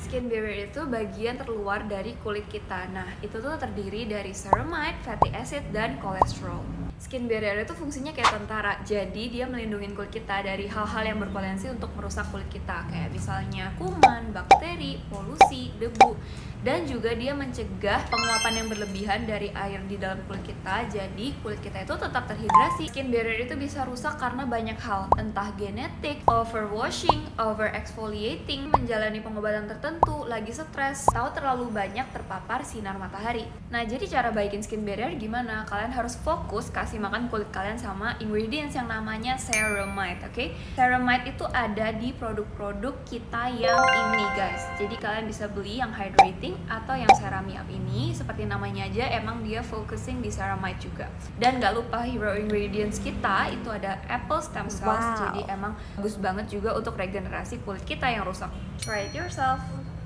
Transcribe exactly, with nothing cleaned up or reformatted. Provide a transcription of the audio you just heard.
Skin barrier itu bagian terluar dari kulit kita. Nah, itu tuh terdiri dari ceramide, fatty acid, dan kolesterol. Skin barrier itu fungsinya kayak tentara, jadi dia melindungi kulit kita dari hal-hal yang berpotensi untuk merusak kulit kita, kayak misalnya kuman, bakteri, polusi, debu, dan juga dia mencegah penguapan yang berlebihan dari air di dalam kulit kita, jadi kulit kita itu tetap terhidrasi. Skin barrier itu bisa rusak karena banyak hal, entah genetik, overwashing, over exfoliating, menjalani pengobatan tertentu, lagi stres, atau terlalu banyak terpapar sinar matahari. Nah, jadi cara baikin skin barrier gimana? Kalian harus fokus kasih makan kulit kalian sama ingredients yang namanya ceramide, oke? Okay? Ceramide itu ada di produk-produk kita yang ini, guys. Jadi kalian bisa beli yang hydrating atau yang Cerami Up ini, seperti namanya aja emang dia focusing di ceramide juga. Dan gak lupa hero ingredients kita itu ada apple stem cells, Wow. jadi emang bagus banget juga untuk regenerasi kulit kita yang rusak. Try it yourself.